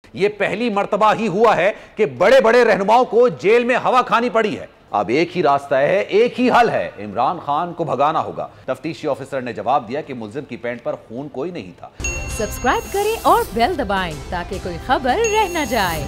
यह पहली मर्तबा ही हुआ है कि बड़े बड़े रहनुमाओं को जेल में हवा खानी पड़ी है। अब एक ही रास्ता है, एक ही हल है, इमरान खान को भगाना होगा। तफ्तीशी ऑफिसर ने जवाब दिया कि मुलजिम की पैंट पर खून कोई नहीं था। सब्सक्राइब करें और बेल दबाएं ताकि कोई खबर रह न जाए।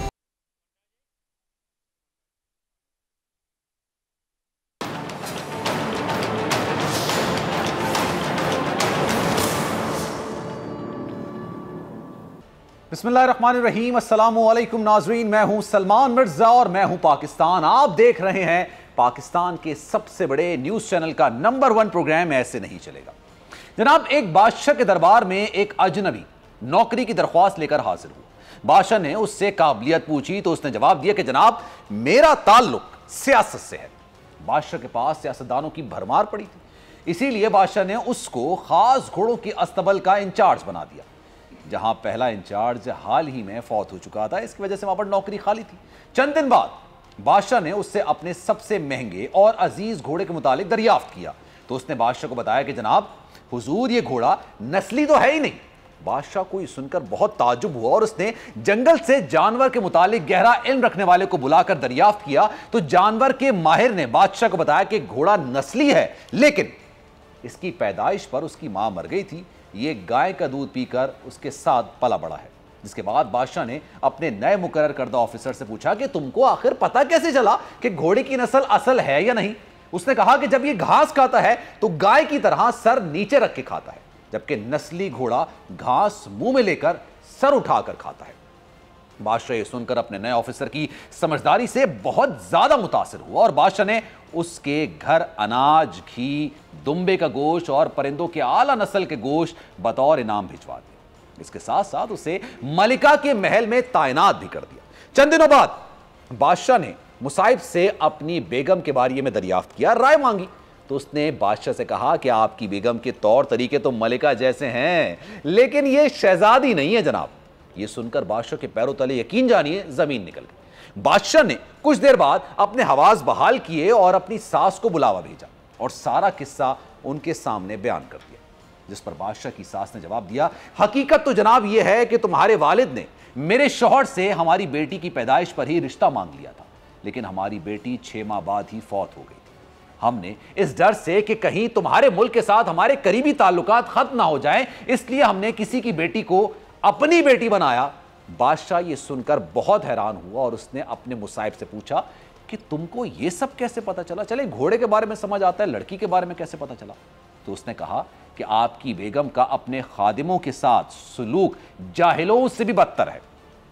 बिस्मिल्लाहिर्रहमानिर्रहीम, अस्सलामुअलैकुम नाजरीन, मैं हूं सलमान मिर्जा और मैं हूं पाकिस्तान। आप देख रहे हैं पाकिस्तान के सबसे बड़े न्यूज चैनल का नंबर 1 प्रोग्राम ऐसे नहीं चलेगा। जनाब, एक बादशाह के दरबार में एक अजनबी नौकरी की दरख्वास्त लेकर हाजिर हुआ। बादशाह ने उससे काबिलियत पूछी तो उसने जवाब दिया कि जनाब, मेरा ताल्लुक सियासत से है। बादशाह के पास सियासतदानों की भरमार पड़ी थी, इसीलिए बादशाह ने उसको खास घोड़ों की अस्तबल का इंचार्ज बना दिया। जहां पहला इंचार्ज हाल ही में फौत हो चुका था, इसकी वजह से वहां पर नौकरी खाली थी। चंद दिन बाद बादशाह ने उससे अपने सबसे महंगे और अजीज घोड़े के मुतालिक दरियाफ्त किया तो उसने बादशाह को बताया कि जनाब हुजूर, ये घोड़ा नस्ली तो है ही नहीं। बादशाह को यह सुनकर बहुत ताज्जुब हुआ और उसने जंगल से जानवर के मुतालिक गहरा इल्म रखने वाले को बुलाकर दरियाफ्त किया तो जानवर के माहिर ने बादशाह को बताया कि घोड़ा नस्ली है, लेकिन इसकी पैदाइश पर उसकी मां मर गई थी। ये गाय का दूध पीकर उसके साथ पला बड़ा है। जिसके बाद बादशाह ने अपने नए मुकर्रर करदा ऑफिसर से पूछा कि तुमको आखिर पता कैसे चला कि घोड़े की नस्ल असल है या नहीं। उसने कहा कि जब ये घास खाता है तो गाय की तरह सर नीचे रख के खाता है, जबकि नस्ली घोड़ा घास मुंह में लेकर सर उठाकर खाता है। बादशाह ये सुनकर अपने नए ऑफिसर की समझदारी से बहुत ज्यादा मुतासिर हुआ और बादशाह ने उसके घर अनाज, घी, दुम्बे का गोश्त और परिंदों के आला नस्ल के गोश्त बतौर इनाम भिजवा दिए। इसके साथ साथ उसे मलिका के महल में तैनात भी कर दिया। चंद दिनों बाद बादशाह ने मुसाइब से अपनी बेगम के बारे में दरियाफ्त किया, राय मांगी तो उसने बादशाह से कहा कि आपकी बेगम के तौर तरीके तो मलिका जैसे हैं, लेकिन यह शहजादी नहीं है जनाब। यह सुनकर बादशाह के पैरों तले यकीन जानिए जमीन निकल गई। बादशाह ने कुछ देर बाद अपने हवास बहाल किए और अपनी सास को बुलावा भेजा और सारा किस्सा उनके सामने बयान कर दिया। जिस पर बादशाह की सास ने जवाब दिया, हकीकत तो जनाब यह है कि तुम्हारे वालिद ने मेरे शौहर से हमारी बेटी की पैदाइश पर ही रिश्ता मांग लिया था, लेकिन हमारी बेटी 6 माह बाद ही फौत हो गई थी। हमने इस डर से कि कहीं तुम्हारे मुल्क के साथ हमारे करीबी ताल्लुकात खत्म ना हो जाएं, इसलिए हमने किसी की बेटी को अपनी बेटी बनाया। बादशाह ये सुनकर बहुत हैरान हुआ और उसने अपने मुसाइब से पूछा कि तुमको ये सब कैसे पता चला? चले घोड़े के बारे में समझ आता है, लड़की के बारे में कैसे पता चला? तो उसने कहा कि आपकी बेगम का अपने खादिमों के साथ सुलूक जाहिलों से भी बदतर है।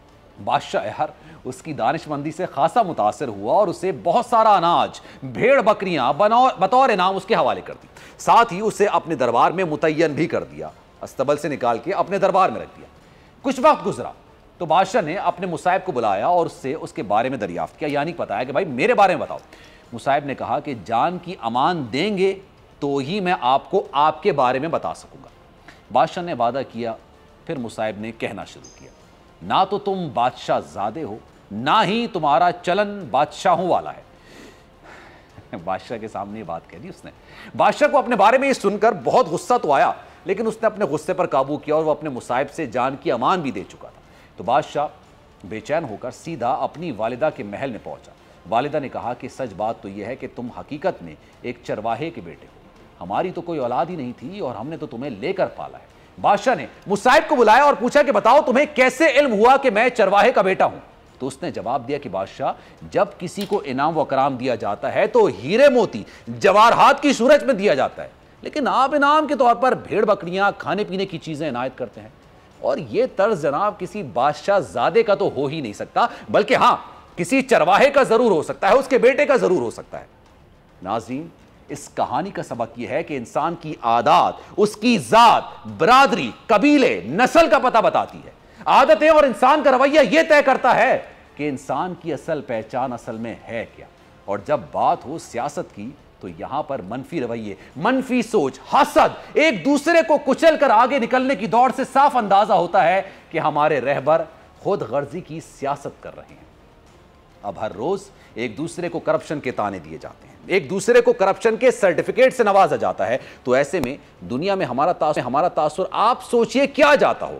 बादशाह यार उसकी दानिशमंदी से खासा मुतासिर हुआ और उसे बहुत सारा अनाज, भेड़ बकरियां बतौर इनाम उसके हवाले कर दी। साथ ही उसे अपने दरबार में मुतय्यन भी कर दिया, अस्तबल से निकाल के अपने दरबार में रख दिया। कुछ वक्त गुजरा तो बादशाह ने अपने मुसाइब को बुलाया और उससे उसके बारे में दरियाफ्त किया, यानी बताया कि भाई मेरे बारे में बताओ। मुसाइब ने कहा कि जान की अमान देंगे तो ही मैं आपको आपके बारे में बता सकूंगा। बादशाह ने वादा किया। फिर मुसाइब ने कहना शुरू किया, ना तो तुम बादशाह ज़ादे हो, ना ही तुम्हारा चलन बादशाहों वाला है। बादशाह के सामने ये बात कह दी उसने। बादशाह को अपने बारे में ये सुनकर बहुत गुस्सा तो आया, लेकिन उसने अपने गुस्से पर काबू किया और वह अपने मुसाइब से जान की अमान भी दे चुका था। तो बादशाह बेचैन होकर सीधा अपनी वालिदा के महल में पहुंचा। वालिदा ने कहा कि सच बात तो यह है कि तुम हकीकत में एक चरवाहे के बेटे हो। हमारी तो कोई औलाद ही नहीं थी और हमने तो तुम्हें लेकर पाला है। बादशाह ने मुसाइब को बुलाया और पूछा कि बताओ तुम्हें कैसे इल्म हुआ कि मैं चरवाहे का बेटा हूं? तो उसने जवाब दिया कि बादशाह, जब किसी को इनाम व कराम दिया जाता है तो हीरे मोती जवाहरात की सूरत में दिया जाता है, लेकिन आप इनाम के तौर पर भेड़ बकरियां, खाने पीने की चीजें इनायत करते हैं। और यह तर्ज जनाब किसी बादशाह ज़ादे का तो हो ही नहीं सकता, बल्कि हां किसी चरवाहे का जरूर हो सकता है, उसके बेटे का जरूर हो सकता है। नाज़रीन, इस कहानी का सबक यह है कि इंसान की आदत उसकी जात, बरादरी, कबीले, नस्ल का पता बताती है। आदतें और इंसान का रवैया यह तय करता है कि इंसान की असल पहचान असल में है क्या। और जब बात हो सियासत की तो यहां पर मनफी रवैये, मनफी सोच, हसद, एक दूसरे को कुचल कर आगे निकलने की दौड़ से साफ अंदाजा होता है कि हमारे रहबर खुद गर्जी की सियासत कर रहे हैं। अब हर रोज एक दूसरे को करप्शन के ताने दिए जाते हैं, एक दूसरे को करप्शन के सर्टिफिकेट से नवाजा जाता है। तो ऐसे में दुनिया में हमारा तासुर आप सोचिए क्या जाता होगा।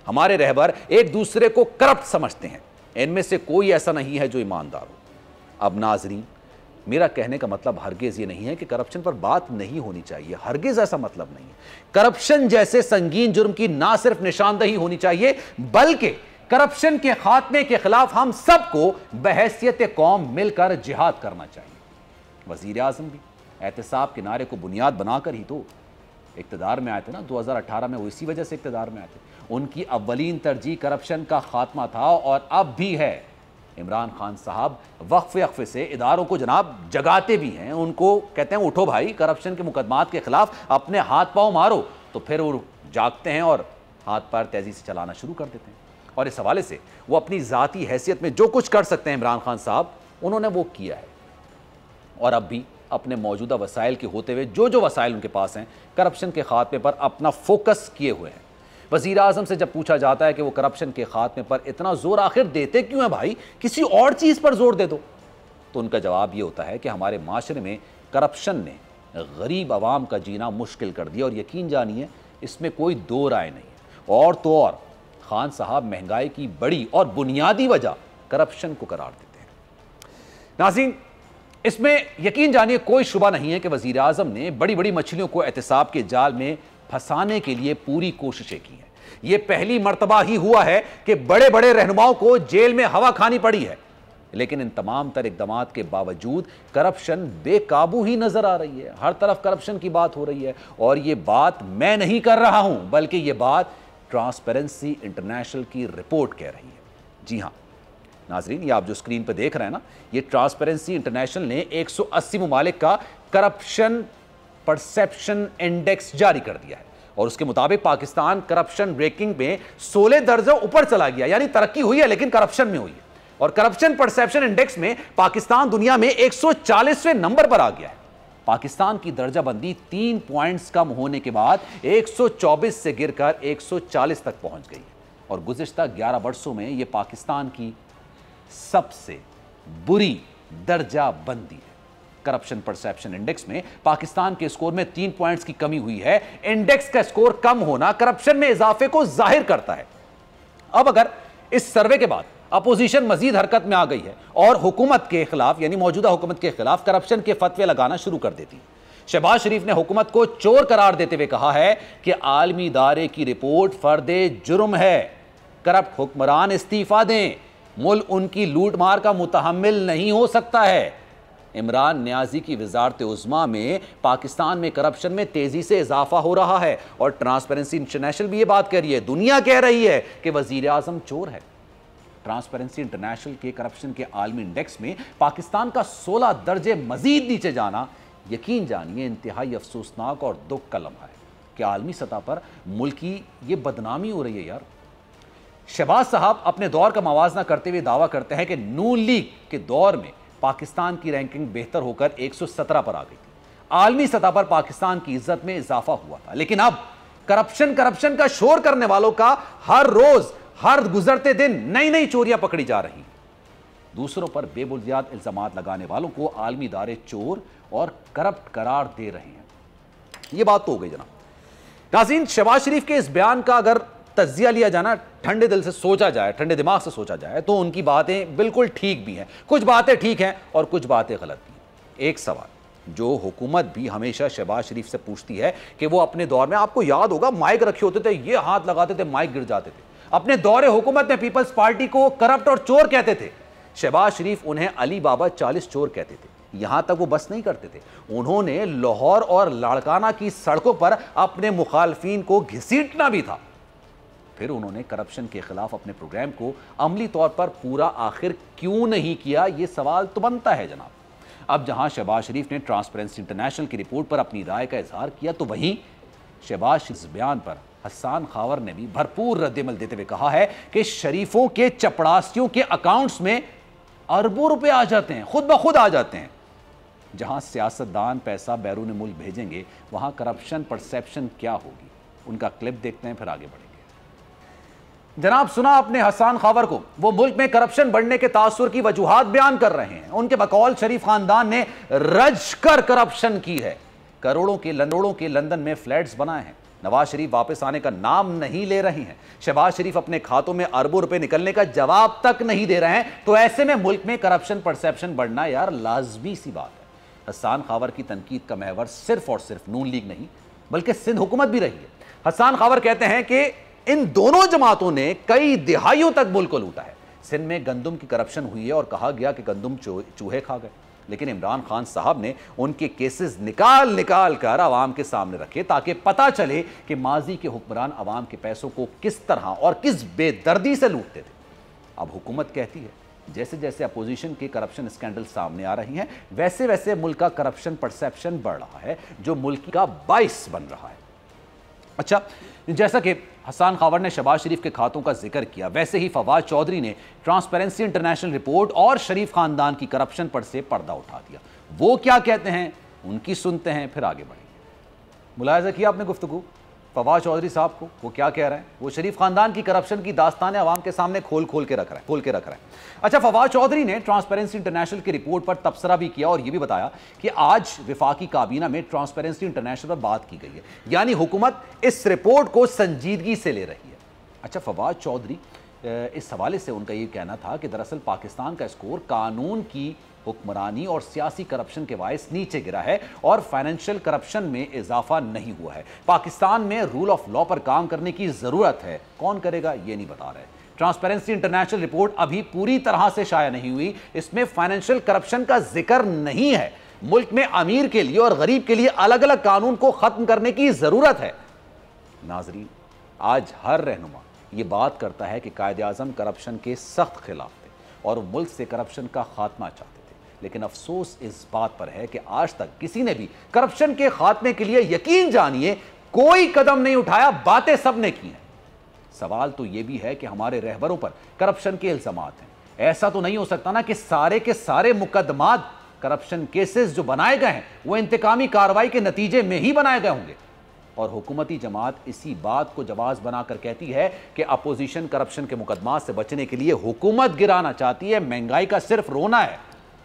हमारे रहबर एक दूसरे को करप्ट समझते हैं। इनमें से कोई ऐसा नहीं है जो ईमानदार हो। अब नाजरीन, मेरा कहने का मतलब हरगिज ये नहीं है कि करप्शन पर बात नहीं होनी चाहिए, हरगिज ऐसा मतलब नहीं है। करप्शन जैसे संगीन जुर्म की ना सिर्फ निशानदही होनी चाहिए, बल्कि करप्शन के खात्मे के खिलाफ हम सबको बहैसियत कौम मिलकर जिहाद करना चाहिए। वजीर आजम भी एहतिसाब के नारे को बुनियाद बनाकर ही तो इक्तदार में आए थे ना, 2018 में वो इसी वजह से इक्तदार में आए थे। उनकी अव्वलीन तरजीह करप्शन का खात्मा था और अब भी है। इमरान खान साहब वक्फे वक्फे से इदारों को जनाब जगाते भी हैं, उनको कहते हैं उठो भाई, करप्शन के मुकदमात के खिलाफ अपने हाथ पांव मारो, तो फिर वो जागते हैं और हाथ पैर तेजी से चलाना शुरू कर देते हैं। और इस हवाले से वो अपनी जाती हैसियत में जो कुछ कर सकते हैं इमरान खान साहब, उन्होंने वो किया है। और अब भी अपने मौजूदा वसाइल के होते हुए जो वसाइल उनके पास हैं, करप्शन के खात्मे पर अपना फोकस किए हुए हैं। वज़ीर आज़म से जब पूछा जाता है कि वो करप्शन के खात्मे पर इतना जोर आखिर देते क्यों है भाई, किसी और चीज़ पर जोर दे दो, तो उनका जवाब ये होता है कि हमारे माशरे में करप्शन ने गरीब आवाम का जीना मुश्किल कर दिया और यकीन जानिए इसमें कोई दो राय नहीं है। और तो और खान साहब महंगाई की बड़ी और बुनियादी वजह करप्शन को करार देते हैं। नाज़रीन, इसमें यकीन जानिए कोई शुबा नहीं है कि वज़ीर आज़म ने बड़ी बड़ी मछलियों को एहतिसाब के जाल में फंसाने के लिए पूरी कोशिशें की हैं। यह पहली मर्तबा ही हुआ है कि बड़े बड़े रहनुमाओं को जेल में हवा खानी पड़ी है, लेकिन इन तमाम तर इक़दामात के बावजूद करप्शन बेकाबू ही नजर आ रही है। हर तरफ करप्शन की बात हो रही है और यह बात मैं नहीं कर रहा हूं, बल्कि यह बात ट्रांसपेरेंसी इंटरनेशनल की रिपोर्ट कह रही है। जी हां नाजरीन, ये आप जो स्क्रीन पर देख रहे हैं ना, ये ट्रांसपेरेंसी इंटरनेशनल ने 180 ममालिक का करप्शन परसेप्शन इंडेक्स जारी कर दिया है और उसके मुताबिक पाकिस्तान करप्शन रैंकिंग में 16 दर्जा ऊपर चला गया, यानी तरक्की हुई है लेकिन करप्शन में हुई है। और करप्शन परसेप्शन इंडेक्स में पाकिस्तान दुनिया में 140वें नंबर पर आ गया है। पाकिस्तान की दर्जाबंदी 3 पॉइंट्स कम होने के बाद 124 से गिरकर 140 तक पहुंच गई और गुज़िश्ता 11 वर्षों में यह पाकिस्तान की सबसे बुरी दर्जाबंदी है। करप्शन परसेप्शन इंडेक्स में पाकिस्तान के स्कोर में 3 पॉइंट्स की कमी हुई है। इंडेक्स का स्कोर कम होना करप्शन में इजाफे को जाहिर करता है। अब अगर इस सर्वे के बाद अपोजिशन मजीद हरकत में आ गई है और हुकूमत के खिलाफ, यानी मौजूदा हुकूमत के खिलाफ करप्शन के फतवे लगाना शुरू कर देती है। शहबाज शरीफ ने हुकूमत को चोर करार देते हुए कहा है कि आलमी इदारे की रिपोर्ट फर्दे जुर्म है, करप्ट हुक्मरान इस्तीफा दें, मुल्क उनकी लूट मार का मुतहम्मिल नहीं हो सकता है। इमरान न्याजी की वजारत उज़्मा में पाकिस्तान में करप्शन में तेजी से इजाफा हो रहा है और ट्रांसपेरेंसी इंटरनेशनल भी ये बात कह रही है, दुनिया कह रही है कि वजीर आजम चोर है। ट्रांसपेरेंसी इंटरनेशनल के करप्शन के आलमी इंडेक्स में पाकिस्तान का 16 दर्जे मजीद नीचे जाना यकीन जानिए इंतहाई अफसोसनाक और दुख का लम्हा है कि आलमी सतह पर मुल्क की ये बदनामी हो रही है। यार, शहबाज साहब अपने दौर का मवाजना करते हुए दावा करते हैं कि नून लीग के दौर में पाकिस्तान की रैंकिंग बेहतर होकर 117 पर आ गई थी। आलमी सतह पर पाकिस्तान की इज्जत में इजाफा हुआ था, लेकिन अब करप्शन का शोर करने वालों का हर रोज हर गुजरते दिन नई नई चोरियां पकड़ी जा रही। दूसरों पर बेबुनियाद इल्जामात लगाने वालों को आलमी इदारे चोर और करप्ट करार दे रहे हैं। यह बात तो हो गई जनाब। नाज़रीन, शहबाज शरीफ के इस बयान का अगर तज्जिया लिया जाना, ठंडे दिल से सोचा जाए, ठंडे दिमाग से सोचा जाए, तो उनकी बातें बिल्कुल ठीक भी हैं, कुछ बातें ठीक हैं और कुछ बातें गलत भी हैं। एक सवाल जो हुकूमत भी हमेशा शहबाज शरीफ से पूछती है कि वो अपने दौर में, आपको याद होगा, माइक रखे होते थे, ये हाथ लगाते थे, माइक गिर जाते थे। अपने दौरे हुकूमत में पीपल्स पार्टी को करप्ट और चोर कहते थे। शहबाज शरीफ उन्हें अली बाबा 40 चोर कहते थे। यहां तक वो बस नहीं करते थे, उन्होंने लाहौर और लाड़काना की सड़कों पर अपने मुखालफीन को घसीटना भी था। फिर उन्होंने करप्शन के खिलाफ अपने प्रोग्राम को अमली तौर पर पूरा आखिर क्यों नहीं किया, यह सवाल तो बनता है जनाब। अब जहां शहबाज शरीफ ने ट्रांसपेरेंसी इंटरनेशनल की रिपोर्ट पर अपनी राय का इजहार किया, तो वहीं शहबाज शरीफ बयान पर हसन खावर ने भी भरपूर रद्दमल देते हुए कहा है कि शरीफों के चपड़ासियों के अकाउंट्स में अरबों रुपए आ जाते हैं, खुद ब खुद आ जाते हैं। जहां सियासतदान पैसा बैरून मुल्क भेजेंगे, वहां करप्शन परसेप्शन क्या होगी। उनका क्लिप देखते हैं, फिर आगे बढ़ेंगे। जनाब, सुना आपने हसन खावर को, वो मुल्क में करप्शन बढ़ने के तासुर की वजूहात बयान कर रहे हैं। उनके बकौल शरीफ खानदान ने रज कर करप्शन की है, करोड़ों के लंदन में फ्लैट्स बनाए हैं, नवाज शरीफ वापस आने का नाम नहीं ले रहे हैं। शहबाज शरीफ अपने खातों में अरबों रुपए निकलने का जवाब तक नहीं दे रहे हैं। तो ऐसे में मुल्क में करप्शन परसेप्शन बढ़ना यार लाजमी सी बात है। हसन खावर की तनकीद का महवर सिर्फ और सिर्फ नून लीग नहीं बल्कि सिंध हुकूमत भी रही है। हसन खावर कहते हैं कि इन दोनों जमातों ने कई दिहाइयों तक मुल्क को लूटा है। सिंध में गंदम की करप्शन हुई है और कहा गया कि गंदम चूहे खा गए, लेकिन इमरान खान साहब ने उनके केसेस निकाल निकाल कर आवाम के सामने रखे ताकि पता चले कि माजी के हुक्मरान आवाम के पैसों को किस तरह और किस बेदर्दी से लूटते थे। अब हुकूमत कहती है जैसे जैसे अपोजिशन के करप्शन स्कैंडल सामने आ रही हैं वैसे वैसे मुल्क का करप्शन परसेप्शन बढ़ रहा है जो मुल्क का बाइस बन रहा है। अच्छा, जैसा कि हसन खावर ने शहबाज शरीफ के खातों का जिक्र किया, वैसे ही फवाद चौधरी ने ट्रांसपेरेंसी इंटरनेशनल रिपोर्ट और शरीफ खानदान की करप्शन पर से पर्दा उठा दिया। वो क्या कहते हैं उनकी सुनते हैं, फिर आगे बढ़ेंगे। मुलाहिजा किया आपने गुफ्तगू फवाद चौधरी साहब को, वो क्या कह रहे हैं? वो शरीफ खानदान की करप्शन की दास्तान आवाम के सामने खोल के रख रहा है। अच्छा, फवाद चौधरी ने ट्रांसपेरेंसी इंटरनेशनल की रिपोर्ट पर तबसरा भी किया और यह भी बताया कि आज विफाकी काबीना में ट्रांसपेरेंसी इंटरनेशनल पर बात की गई है, यानी हुकूमत इस रिपोर्ट को संजीदगी से ले रही है। अच्छा, फवाद चौधरी इस हवाले से उनका यह कहना था कि दरअसल पाकिस्तान का स्कोर कानून की हुक्मरानी और सियासी करप्शन के बायस नीचे गिरा है और फाइनेंशियल करप्शन में इजाफा नहीं हुआ है। पाकिस्तान में रूल ऑफ लॉ पर काम करने की जरूरत है, कौन करेगा ये नहीं बता रहे। ट्रांसपेरेंसी इंटरनेशनल रिपोर्ट अभी पूरी तरह से शाया नहीं हुई, इसमें फाइनेंशियल करप्शन का जिक्र नहीं है। मुल्क में अमीर के लिए और गरीब के लिए अलग अलग कानून को खत्म करने की जरूरत है। नाजरीन, आज हर रहनुमा ये बात करता है कि कायदे आज़म करप्शन के सख्त खिलाफ थे और मुल्क से करप्शन का खात्मा चाहते थे, लेकिन अफसोस इस बात पर है कि आज तक किसी ने भी करप्शन के खात्मे के लिए यकीन जानिए कोई कदम नहीं उठाया, बातें सब ने की हैं। सवाल तो यह भी है कि हमारे रहबरों पर करप्शन के इल्जामात हैं। ऐसा तो नहीं हो सकता ना कि सारे के सारे मुकदमात करप्शन केसेस जो बनाए गए हैं वो इंतकामी कार्रवाई के नतीजे में ही बनाए गए होंगे। और हुकूमती जमात इसी बात को जवाब बनाकर कहती है कि अपोजिशन करप्शन के मुकदमात से बचने के लिए हुकूमत गिराना चाहती है, महंगाई का सिर्फ रोना है।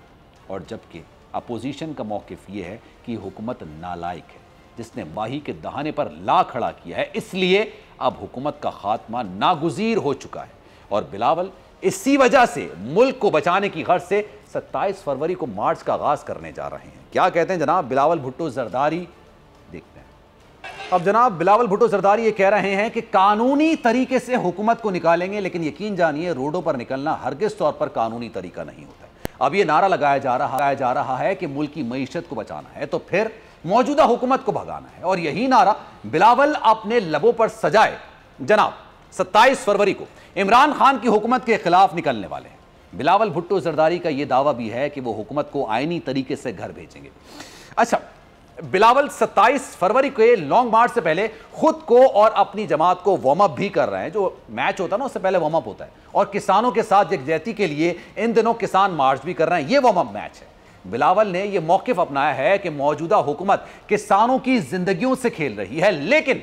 और जबकि अपोजिशन का मौकिफ यह है कि हुकूमत नालायक है जिसने माही के दहाने पर ला खड़ा किया है, इसलिए अब हुकूमत का खात्मा नागुजीर हो चुका है। और बिलावल इसी वजह से मुल्क को बचाने की गर्ज से 27 फरवरी को मार्च का आगाज करने जा रहे हैं। क्या कहते हैं जनाब बिलावल भुट्टो जरदारी, देखते हैं। अब जनाब बिलावल भुट्टो जरदारी ये कह रहे हैं कि कानूनी तरीके से हुकूमत को निकालेंगे, लेकिन यकीन जानिए रोडों पर निकलना हरगिज तौर पर कानूनी तरीका नहीं होता है। अब ये नारा लगाया जा रहा है कि मुल्क की मईशत को बचाना है तो फिर मौजूदा हुकूमत को भगाना है, और यही नारा बिलावल अपने लबों पर सजाए जनाब 27 फरवरी को इमरान खान की हुकूमत के खिलाफ निकलने वाले हैं। बिलावल भुट्टो जरदारी का यह दावा भी है कि वो हुकूमत को आईनी तरीके से घर भेजेंगे। अच्छा, बिलावल 27 फरवरी के लॉन्ग मार्च से पहले खुद को और अपनी जमात को वार्म अप भी कर रहे हैं। जो मैच होता है ना उससे पहले वार्म अप होता है, और किसानों के साथ यकजहती के लिए इन दिनों किसान मार्च भी कर रहे हैं। ये वार्म अप मैच है। बिलावल ने यह मौकिफ अपनाया है कि मौजूदा हुकूमत किसानों की जिंदगियों से खेल रही है, लेकिन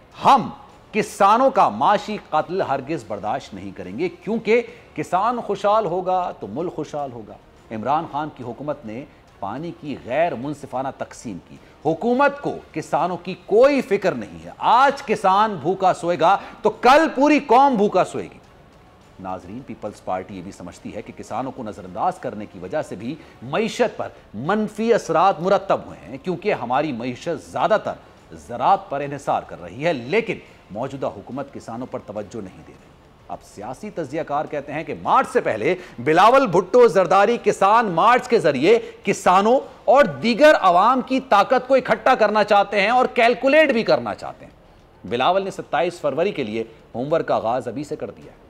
हम किसानों का माशी कत्ल हरगिज बर्दाश्त नहीं करेंगे, क्योंकि किसान खुशहाल होगा तो मुल्क खुशहाल होगा। इमरान खान की हुकूमत ने पानी की गैर मुनसिफाना तकसीम की, हुकूमत को किसानों की कोई फिक्र नहीं है। आज किसान भूखा सोएगा तो कल पूरी कौम भूखा सोएगी। नाजरीन, पीपल्स पार्टी ये भी समझती है कि किसानों को नजरअंदाज करने की वजह से भी मईशत पर मनफी असरात मुरतब हुए हैं, क्योंकि हमारी मईशत ज्यादातर ज़राअत पर इन्हिसार कर रही है, लेकिन मौजूदा हुकूमत किसानों पर तवज्जो नहीं दे रही। अब सियासी तज्जियाकार कहते हैं कि मार्च से पहले बिलावल भुट्टो जरदारी किसान मार्च के जरिए किसानों और दीगर अवाम की ताकत को इकट्ठा करना चाहते हैं और कैलकुलेट भी करना चाहते हैं। बिलावल ने 27 फरवरी के लिए होमवर्क का आगाज अभी से कर दिया है।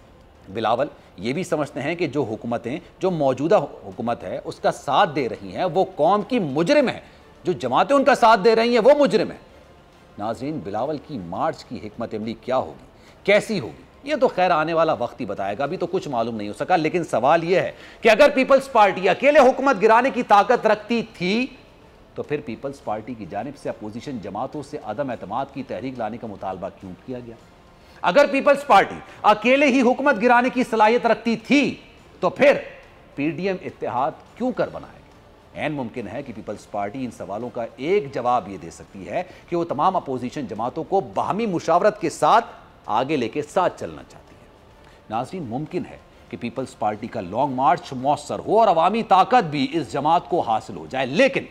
बिलावल ये भी समझते हैं कि जो हुकूमतें, जो मौजूदा हुकूमत है उसका साथ दे रही हैं वो कौम की मुजरिम है, जो जमातें उनका साथ दे रही हैं वो मुजरिम है। नाजरीन, बिलावल की मार्च की हिकमत अमली क्या होगी, कैसी होगी, ये तो खैर आने वाला वक्त ही बताएगा, अभी तो कुछ मालूम नहीं हो सका। लेकिन सवाल यह है कि अगर पीपल्स पार्टी अकेले हुकूमत गिराने की ताकत रखती थी तो फिर पीपल्स पार्टी की जानिब से अपोजिशन जमातों से अदम एतमाद की तहरीक लाने का मुतालबा क्यों किया गया? अगर पीपल्स पार्टी अकेले ही हुकूमत गिराने की सलाहियत रखती थी तो फिर पीडीएम इत्तेहाद क्यों कर बनाएगी? ऐन मुमकिन है कि पीपल्स पार्टी इन सवालों का एक जवाब ये दे सकती है कि वो तमाम अपोजिशन जमातों को बाहमी मुशावरत के साथ आगे लेके साथ चलना चाहती है। नाज़रीन, मुमकिन है कि पीपल्स पार्टी का लॉन्ग मार्च मौसर हो और अवामी ताकत भी इस जमात को हासिल हो जाए, लेकिन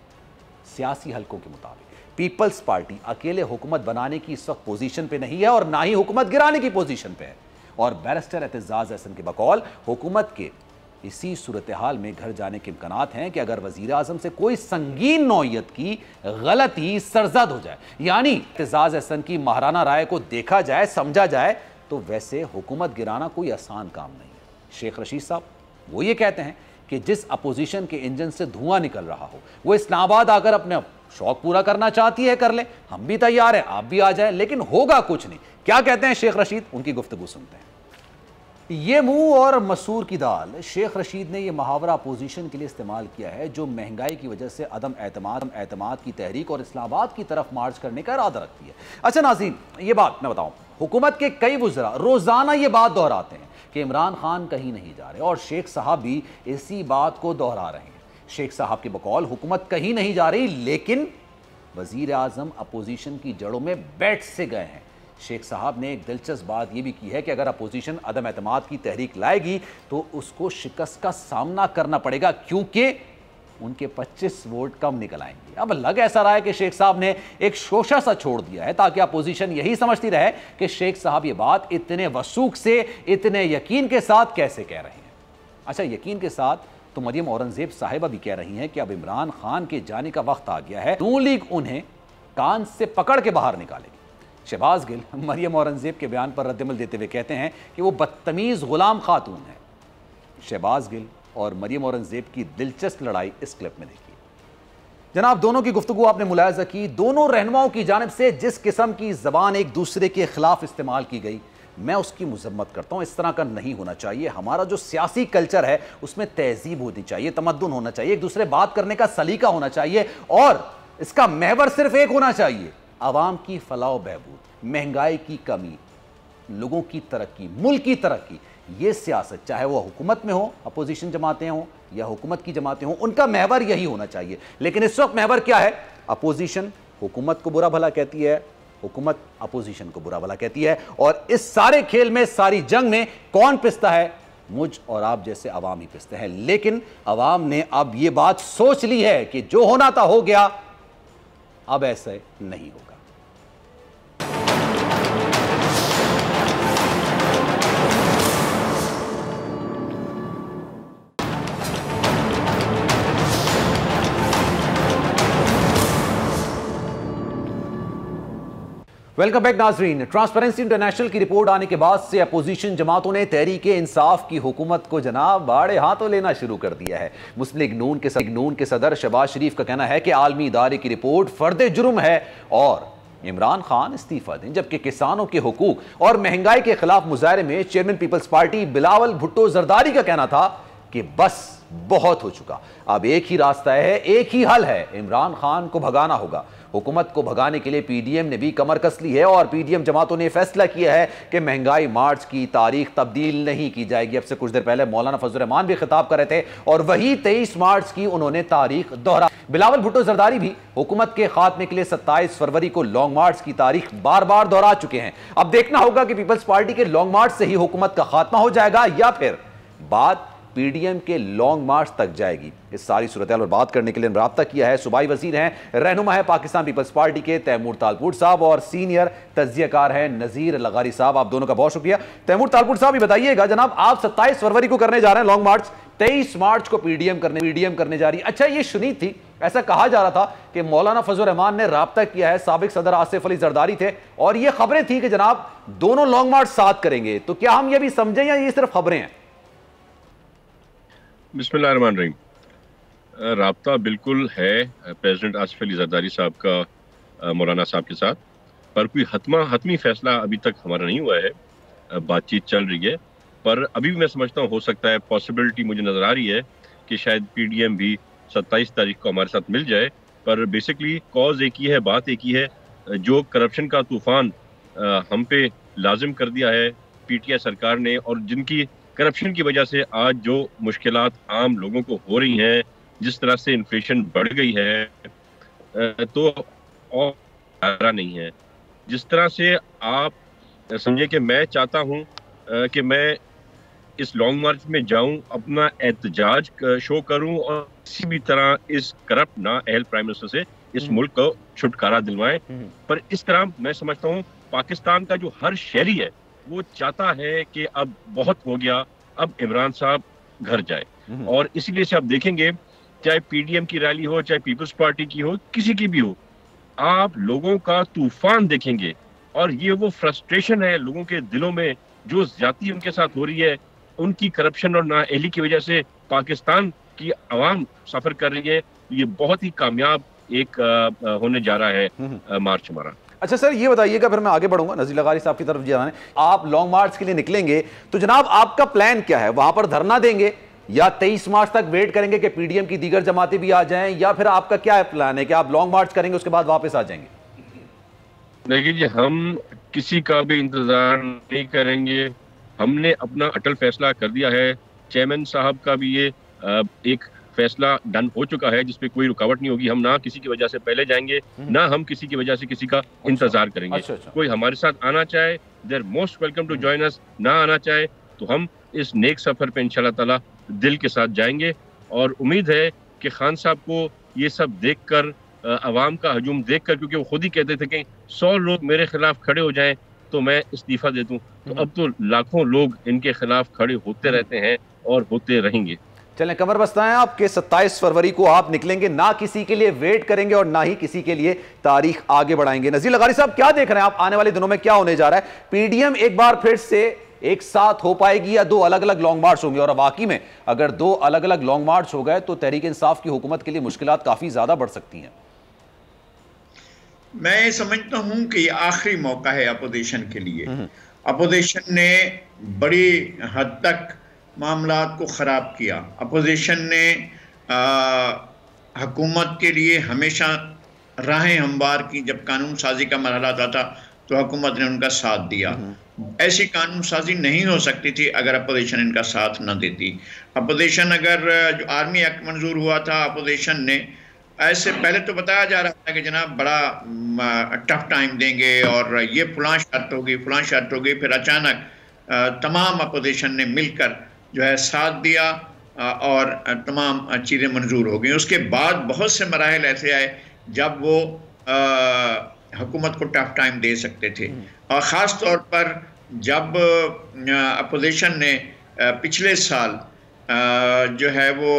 सियासी हलकों के मुताबिक पीपल्स पार्टी अकेले हुकूमत बनाने की इस वक्त पोजीशन पे नहीं है और ना ही हुकूमत गिराने की पोजीशन पे है। और बैरिस्टर एतजाज अहसन के बकौल हुकूमत के इसी सूरत हाल में घर जाने के इम्कानात हैं कि अगर वजीर आजम से कोई संगीन नौयत की गलती सरजद हो जाए, यानी एतजाज अहसन की महाराना राय को देखा जाए, समझा जाए, तो वैसे हुकूमत गिराना कोई आसान काम नहीं है। शेख रशीद साहब वो ये कहते हैं कि जिस अपोजिशन के इंजन से धुआं निकल रहा हो वो इस्लामाबाद आकर अपने शौक पूरा करना चाहती है, कर ले, हम भी तैयार हैं, आप भी आ जाएं, लेकिन होगा कुछ नहीं। क्या कहते हैं शेख रशीद, उनकी गुफ्तगू सुनते हैं। ये मुंह और मसूर की दाल, शेख रशीद ने यह मुहावरा अपोजिशन के लिए इस्तेमाल किया है जो महंगाई की वजह से अदम एतमाद की तहरीक और इस्लामाबाद की तरफ मार्च करने का इरादा रखती है। अच्छा नाज़रीन, ये बात मैं बताऊं, हुकूमत के कई वुज़रा रोजाना ये बात दोहराते हैं कि इमरान खान कहीं नहीं जा रहे और शेख साहब भी इसी बात को दोहरा रहे हैं। शेख साहब के बकौल हुकूमत कहीं नहीं जा रही, लेकिन वजीर आजम अपोजिशन की जड़ों में बैठ से गए हैं। शेख साहब ने एक दिलचस्प बात यह भी की है कि अगर अपोजिशन अदम एतमाद की तहरीक लाएगी तो उसको शिकस्त का सामना करना पड़ेगा, क्योंकि उनके 25 वोट कम निकल आएंगे। अब लग ऐसा रहा है कि शेख साहब ने एक शोशा सा छोड़ दिया है ताकि अपोजिशन यही समझती रहे कि शेख साहब ये बात इतने वसूख से, इतने यकीन के साथ कैसे कह रहे हैं। अच्छा, यकीन के साथ तो मरियम औरंगजेब साहिबा भी कह रही हैं कि अब इमरान खान के जाने का वक्त आ गया है, नून लीग उन्हें कान से पकड़ के बाहर निकालेगी। शहबाज गिल मरियम औरंगजेब के बयान पर रद्दमल देते हुए कहते हैं कि वो बदतमीज गुलाम खातून है। शहबाज गिल और मरियम औरंगजेब की दिलचस्प लड़ाई इस क्लिप में देखिए। जनाब, दोनों की गुफ्तगू आपने मुलायजा की, दोनों रहनुमाओं की जानिब से जिस किस्म की जबान एक दूसरे के खिलाफ इस्तेमाल की गई, मैं उसकी मुजम्मत करता हूं। इस तरह का नहीं होना चाहिए। हमारा जो सियासी कल्चर है उसमें तहजीब होनी चाहिए, तमद्दुन होना चाहिए, एक दूसरे बात करने का सलीका होना चाहिए और इसका महवर सिर्फ एक होना चाहिए, आवाम की फलाह बहबूद, महंगाई की कमी, लोगों की तरक्की, मुल्क की तरक्की। ये सियासत चाहे वो हुकूमत में हो, अपोजिशन जमातें हों या हुकूमत की जमातें हों, उनका महवर यही होना चाहिए। लेकिन इस वक्त महवर क्या है? अपोजिशन हुकूमत को बुरा भला कहती है, हुकूमत अपोजिशन को बुरा भला कहती है, और इस सारे खेल में, सारी जंग में कौन पिसता है? मुझ और आप जैसे अवाम ही पिसते हैं। लेकिन अवाम ने अब यह बात सोच ली है कि जो होना था हो गया, अब ऐसे नहीं होगा। वेलकम बैक नाजरीन। ट्रांसपेरेंसी इंटरनेशनल की रिपोर्ट आने के बाद से अपोजिशन जमातों ने तहरीक इंसाफ की हुकूमत को जनाब बाड़े हाथों लेना शुरू कर दिया है। मुस्लिम लीग नून के सदर शहबाज शरीफ का कहना है कि आलमी इदारे की रिपोर्ट फर्द जुर्म है और इमरान खान इस्तीफा दें, जबकि किसानों के हुकूक और महंगाई के खिलाफ मुजाहरे में chairman peoples party Bilawal Bhutto Zardari का कहना था कि बस बहुत हो चुका, अब एक ही रास्ता है, एक ही हल है, इमरान खान को भगाना होगा। हुकूमत को भगाने के लिए पीडीएम ने भी कमर कस ली है और पीडीएम जमातों ने फैसला किया है कि महंगाई मार्च की तारीख तब्दील नहीं की जाएगी। अब से कुछ देर पहले मौलाना फजल रहमान भी खिताब कर रहे थे और वही 23 मार्च की उन्होंने तारीख दोहरा। बिलावल भुट्टो जरदारी भी हुकूमत के खात्मे के लिए 27 फरवरी को लॉन्ग मार्च की तारीख बार बार दोहरा चुके हैं। अब देखना होगा कि पीपल्स पार्टी के लॉन्ग मार्च से ही हुकूमत का खात्मा हो जाएगा या फिर बात पीडीएम के लॉन्ग मार्च तक जाएगी। इस सारी सूरत पर बात करने के लिए राब्ता किया है, सूबाई वजीर हैं, रहनुमा है पाकिस्तान पीपल्स पार्टी के तैमूर तालपुर साहब और सीनियर तज्जियाकार हैं नजीर लगारी साहब। आप दोनों का बहुत शुक्रिया। तैमूर तालपुर साहब, ये बताइएगा जनाब, आप 27 फरवरी को करने जा रहे हैं लॉन्ग मार्च, 23 मार्च को पीडीएम करने जा रही है। अच्छा, ये शुनीद थी, ऐसा कहा जा रहा था कि मौलाना फजल रहमान ने राब्ता किया है, साबिक सदर आसिफ अली जरदारी थे और ये खबरें थी कि जनाब दोनों लॉन्ग मार्च साथ करेंगे। तो क्या हम ये भी समझें या ये सिर्फ खबरें हैं? बिस्मिल्लाहिर्रहमानिर्रहीम। राब्ता बिल्कुल है प्रेसिडेंट आसिफ अली जरदारी साहब का मौलाना साहब के साथ, पर कोई हतमी फैसला अभी तक हमारा नहीं हुआ है। बातचीत चल रही है, पर अभी भी मैं समझता हूँ हो सकता है, पॉसिबिलिटी मुझे नज़र आ रही है कि शायद पीडीएम भी 27 तारीख को हमारे साथ मिल जाए। पर बेसिकली कॉज एक ही है, बात एक ही है, जो करप्शन का तूफान हम पे लाजिम कर दिया है पीटीआई सरकार ने और जिनकी करप्शन की वजह से आज जो मुश्किलात आम लोगों को हो रही हैं, जिस तरह से इन्फ्लेशन बढ़ गई है तो और नहीं है। जिस तरह से आप समझे कि मैं चाहता हूं कि मैं इस लॉन्ग मार्च में जाऊं, अपना एहतजाज शो करूं और किसी भी तरह इस करप्ट नाअहल प्राइम मिनिस्टर से इस मुल्क को छुटकारा दिलवाएं। पर इस तरह मैं समझता हूं पाकिस्तान का जो हर शहरी है वो चाहता है कि अब बहुत हो गया, अब इमरान साहब घर जाए। और इसीलिए से आप देखेंगे चाहे पीडीएम की रैली हो, चाहे पीपल्स पार्टी की हो, किसी की भी हो, आप लोगों का तूफान देखेंगे। और ये वो फ्रस्ट्रेशन है लोगों के दिलों में, जो ज्यादती उनके साथ हो रही है, उनकी करप्शन और नाअहली की वजह से पाकिस्तान की आवाम सफर कर रही है। ये बहुत ही कामयाब एक होने जा रहा है मार्च हमारा। अच्छा सर, ये बताइएगा, फिर मैं आगे बढ़ूंगा नज़ीर लगारी साहब की तरफ जाने। आप लॉन्ग मार्च के लिए निकलेंगे तो जनाब आपका प्लान क्या है? वहां पर धरना देंगे या 23 मार्च तक वेट करेंगे कि पीडीएम की दीगर जमातें भी आ जाएं, या फिर आपका क्या प्लान है कि आप लॉन्ग मार्च करेंगे उसके बाद वापस आ जाएंगे? देखिए जी, हम किसी का भी इंतजार नहीं करेंगे। हमने अपना अटल फैसला कर दिया है। चेयरमैन साहब का भी ये एक फैसला डन हो चुका है जिसपे कोई रुकावट नहीं होगी। हम ना किसी की वजह से पहले जाएंगे, ना हम किसी की वजह से किसी का इंतजार करेंगे। कोई हमारे साथ आना चाहे, they are most welcome to join us. ना आना चाहे तो हम इस नेक सफर पे इंशाल्लाह ताला दिल के साथ जाएंगे। और उम्मीद है कि खान साहब को ये सब देखकर, अवाम का हजूम देखकर, क्योंकि वो खुद ही कहते थे कि 100 लोग मेरे खिलाफ खड़े हो जाएं तो मैं इस्तीफा दे दूं, तो अब तो लाखों लोग इनके खिलाफ खड़े होते रहते हैं और होते रहेंगे। चलें, कमर बस्ता है आपके 27 फरवरी को आप निकलेंगे, ना किसी के लिए वेट करेंगे और ना ही किसी के लिए तारीख आगे बढ़ाएंगे। नज़ीर लगारी साहब, क्या देख रहे हैं आप आने वाले दिनों में क्या होने जा रहा है? पीडीएम एक बार फिर से एक साथ हो पाएगी या दो अलग अलग लॉन्ग मार्च होंगे? और वाकई में अगर दो अलग अलग लॉन्ग मार्च हो गए तो तहरीक इंसाफ की हुकूमत के लिए मुश्किलात काफी ज्यादा बढ़ सकती हैं। मैं समझता हूं कि आखिरी मौका है अपोजिशन के लिए। अपोजिशन ने बड़ी हद तक मामलात को ख़राब किया। अपोजिशन ने हुकूमत के लिए हमेशा राहें हमवार की। जब कानून साजी का मरहला आता था तो हुकूमत ने उनका साथ दिया। ऐसी कानून साजी नहीं हो सकती थी अगर अपोजिशन इनका साथ न देती। अपोजिशन, अगर जो आर्मी एक्ट मंजूर हुआ था, अपोजिशन ने ऐसे पहले तो बताया जा रहा था कि जनाब बड़ा टफ टाइम देंगे और ये फलां शर्त होगी, फलां शर्त होगी। फिर अचानक तमाम अपोजिशन ने मिलकर जो है साथ दिया और तमाम चीज़ें मंजूर हो गई। उसके बाद बहुत से मराहल ऐसे आए जब वो हुकूमत को टफ टाइम दे सकते थे। और ख़ास तौर पर जब अपोजिशन ने पिछले साल जो है वो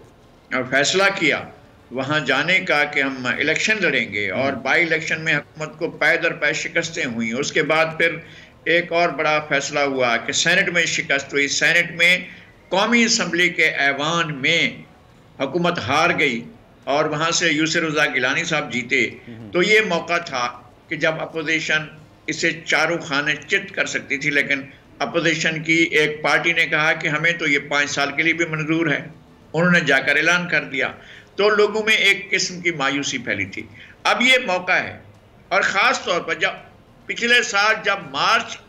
फैसला किया वहाँ जाने का कि हम इलेक्शन लड़ेंगे, और बाई इलेक्शन में हुकूमत को पै दर पै शिकस्तें हुई। उसके बाद फिर एक और बड़ा फैसला हुआ कि सेनेट में शिकस्त हुई। सेनेट में कौमी असम्बली के ऐवान में हुकूमत हार गई और वहाँ से यूसुफ रज़ा गिलानी साहब जीते। तो ये मौका था कि जब अपोजिशन इसे चारों खाने चित कर सकती थी, लेकिन अपोजिशन की एक पार्टी ने कहा कि हमें तो ये 5 साल के लिए भी मंजूर है। उन्होंने जाकर ऐलान कर दिया, तो लोगों में एक किस्म की मायूसी फैली थी। अब ये मौका है, और ख़ास तौर पर जब पिछले साल जब मार्च